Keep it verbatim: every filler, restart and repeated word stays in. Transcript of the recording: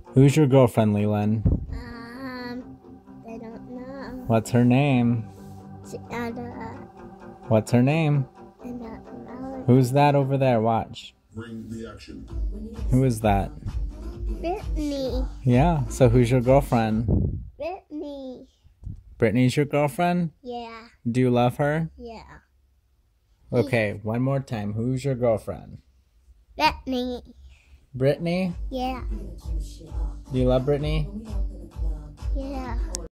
Who's your girlfriend, Leland? Um, I don't know. What's her name? She, I don't, What's her name? I don't know. Who's that over there? Watch. Bring the action. Who is that? Brittany. Yeah, so who's your girlfriend? Brittany. Brittany's your girlfriend? Yeah. Do you love her? Yeah. Okay, one more time. Who's your girlfriend? Brittany. Brittany? Yeah. Do you love Brittany? Yeah.